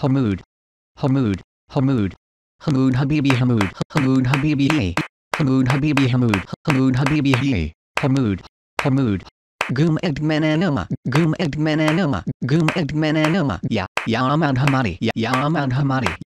Hamoud, Hamoud, Hamoud, Hamoud Habibi Hamoud, Hamoud Habibi hey, Hamoud Habibi Hamoud, Hamoud Habibi hey, Hamoud, Hamoud. Gum Edmananuma, Gum Edmananuma, Gum Edmananuma, Ya Ahmad Hamadi, Ya Ahmad Hamadi.